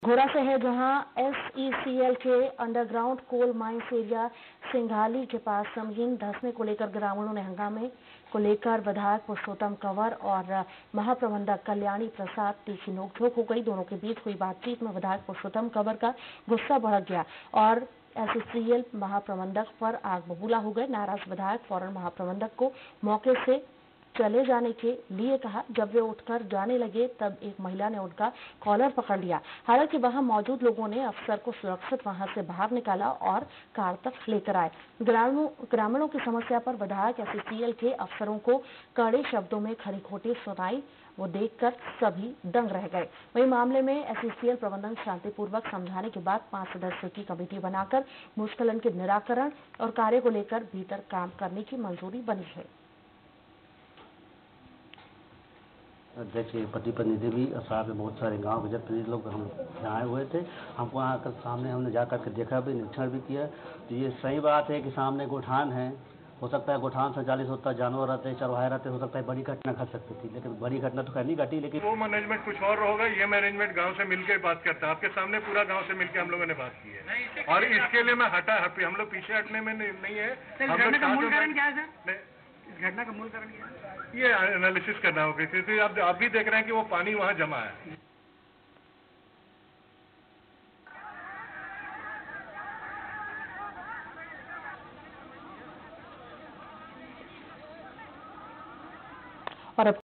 घोड़ा से है जहां एसईसीएल के underground coal mines area Singhali के पास जमीन धंसने को लेकर ग्रामीणों ने हंगामे को लेकर विधायक पुरुषोत्तम कंवर और महाप्रबंधक कल्याणी प्रसाद तीखी नोकझोंक हो गई। दोनों के बीच हुई बातचीत में विधायक पुरुषोत्तम कंवर का गुस्सा भड़क गया और एसईसीएल महाप्रबंधक पर आग बबूला हो गए। नाराज विधायक फौरन महाप्रबंधक को मौके से चले जाने के लिए कहा। जब वे उठकर जाने लगे तब एक महिला ने उनका कॉलर पकड़ लिया। हालांकि वहां मौजूद लोगों ने अफसर को सुरक्षित वहां से बाहर निकाला और कार तक लेकर आए। ग्रामीणों की समस्या पर विधायक एसईसीएल के अफसरों को कड़े शब्दों में खरी खोटी सुनाई। वो देखकर सभी दंग रह गए। वही मामले में एसईसीएल प्रबंधन शांतिपूर्वक समझाने के बाद 5 सदस्यों की कमेटी बनाकर भूस्खलन के निराकरण और कार्य को लेकर भीतर काम करने की मंजूरी बनी है। देखिए, पति पत्नी भी साथ में बहुत सारे गांव के जनप्रतिनिधि लोग हम यहाँ आए हुए थे। हमको वहाँ आकर सामने हमने जाकर के देखा भी, निरीक्षण भी किया। तो ये सही बात है कि सामने गोठान है, हो सकता है गोठान संचालित होता, जानवर रहते, चरवाहे रहते, हो सकता है बड़ी घटना घट सकती थी, लेकिन बड़ी घटना तो खैर नहीं घटी। लेकिन वो मैनेजमेंट कुछ और होगा, ये मैनेजमेंट गांव से मिलकर बात करता है। आपके सामने पूरा गांव से मिलकर हम लोगों ने बात की है और इसके लिए मैं हम लोग पीछे हटने में नहीं है। घटना का मूल कारण क्या है सर? इस घटना का मूल कारण क्या है? ये एनालिसिस करना होगा, क्योंकि आप भी देख रहे हैं कि वो पानी वहां जमा है। और अब